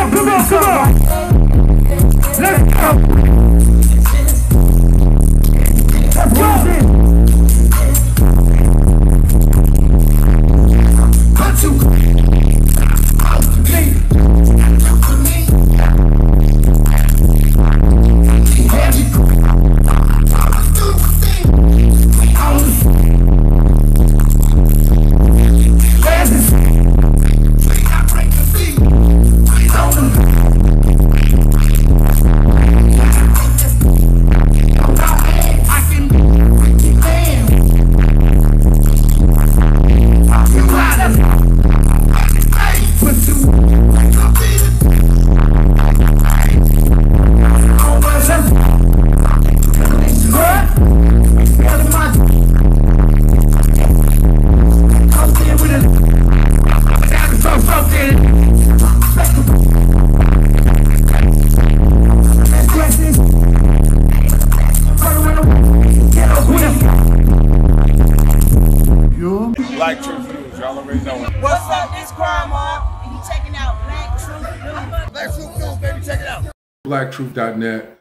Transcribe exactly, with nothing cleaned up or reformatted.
on, come on, come on. Let's go. Let's go. One, two. Black Truth News, y'all already know it. What's up, this crime mob? And you checking out Black Truth News. Black Truth News, baby, check it out. black truth dot net